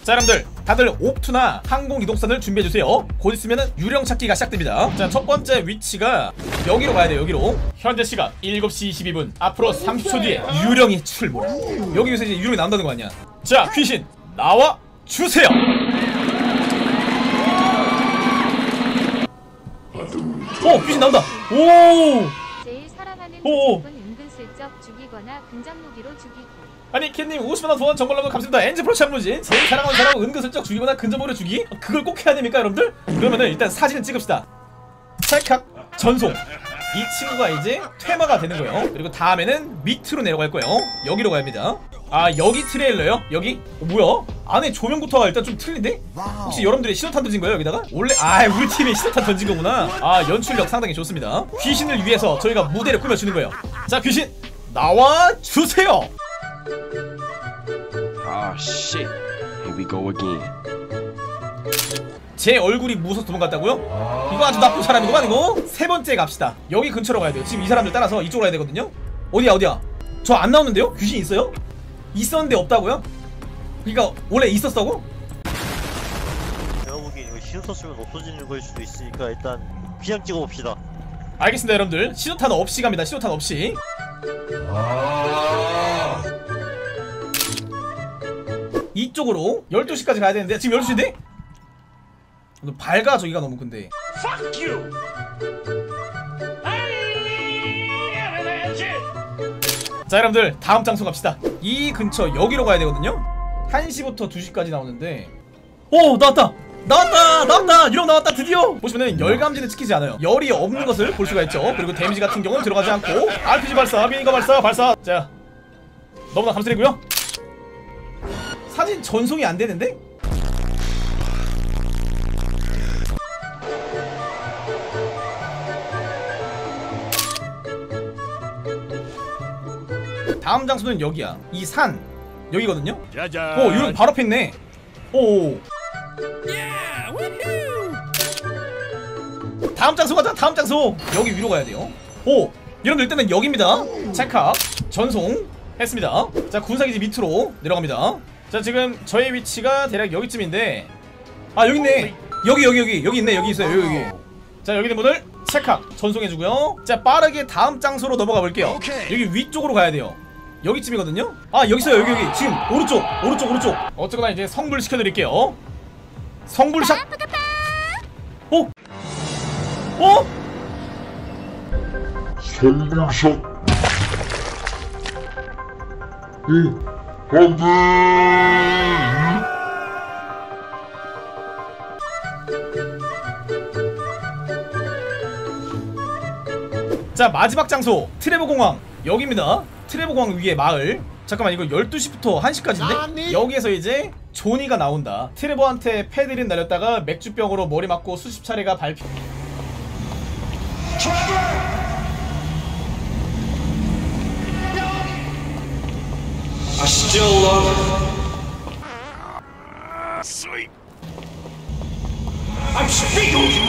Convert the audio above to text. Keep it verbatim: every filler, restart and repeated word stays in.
자 여러분들 다들 옵투나 항공이동선을 준비해주세요. 곧 있으면 유령 찾기가 시작됩니다. 자 첫번째 위치가 여기로 가야돼요. 여기로. 현재 시각 일곱 시 이십이 분. 앞으로 삼십 초 뒤에 유령이 출몰. 여기서 이제 유령이 나온다는 거 아니야. 자 귀신 나와 주세요. 오 귀신 나온다. 오 제일 사랑하는 오. 조직은 은근슬쩍 죽이거나 근접 무기로 죽이고. 아니 캣님 오십만 원 도원 정글러브 감사합니다. 엔지 프로 참무진 제일 사랑하는 사람은 은근슬쩍 죽이거나 근접으로 죽이? 그걸 꼭 해야 됩니까 여러분들? 그러면은 일단 사진을 찍읍시다. 찰칵 전송. 이 친구가 이제 퇴마가 되는 거예요. 그리고 다음에는 밑으로 내려갈 거예요. 여기로 가야 합니다. 아 여기 트레일러요? 여기? 어, 뭐야? 안에 조명부터가 일단 좀 틀린데? 혹시 여러분들이 신호탄 던진 거예요 여기다가? 원래 아 우리 팀이 신호탄 던진 거구나. 아 연출력 상당히 좋습니다. 귀신을 위해서 저희가 무대를 꾸며주는 거예요. 자 귀신 나와 주세요. Oh shit. Here we go again. 제 얼굴이 무서워서 도망갔다고요? 이거 아주 나쁜 사람이구만 이거. 세 번째 갑시다. 여기 근처로 가야 돼요. 지금 이 사람들 따라서 이쪽으로 가야 되거든요. 어디야 어디야? 저 안 나오는데요? 귀신 있어요? 있었는데 없다고요? 그니까 원래 있었다고? 제가 보기엔 이거 신호탄 쓰면 없어지는 걸 수도 있으니까 일단 그냥 찍어봅시다. 알겠습니다 여러분들. 신호탄 없이 갑니다. 신호탄 없이. 이쪽으로 열두 시까지 가야 되는데 지금 열두 시인데? 밝아 저기가 너무 근데. 자 여러분들 다음 장소 갑시다. 이 근처 여기로 가야 되거든요. 한 시부터 두 시까지 나오는데. 오 나왔다 나왔다 나왔다 유령 나왔다 드디어. 보시면은 열감지는 찍히지 않아요. 열이 없는 것을 볼 수가 있죠. 그리고 데미지 같은 경우는 들어가지 않고 알피지 발사 비니거 발사 발사. 자 너무나 감사드리고요. 사진 전송이 안 되는데? 다음 장소는 여기야. 이 산 여기거든요. 짜잔. 오 유령 바로 폈네. 오. 다음 장소 가자. 다음 장소 여기 위로 가야 돼요. 오 여러분들 일단은 여기입니다. 찰칵 전송 했습니다. 자 군사기지 밑으로 내려갑니다. 자 지금 저의 위치가 대략 여기쯤인데 아 여기 있네. 여기 여기 여기 여기 있네. 여기 있어요. 여기 여기. 자 여기 있는 분들 찰칵 전송해주고요. 자 빠르게 다음 장소로 넘어가 볼게요. 여기 위쪽으로 가야 돼요. 여기쯤이거든요. 아 여기 있어요. 여기 여기 지금 오른쪽 오른쪽 오른쪽. 어쨌거나 이제 성불 시켜드릴게요. 성불샷. 어? 어? 성불샷. 오 안돼. 자 마지막 장소 트레버 공항 여기입니다. 트레버 공항 위에 마을. 잠깐만 이거 열두 시부터 한 시까지인데? 여기에서 이제 조니가 나온다. 트레버한테 패드린 날렸다가 맥주병으로 머리 맞고 수십 차례가 밟히. I still love her. Sweet. I'm speaking.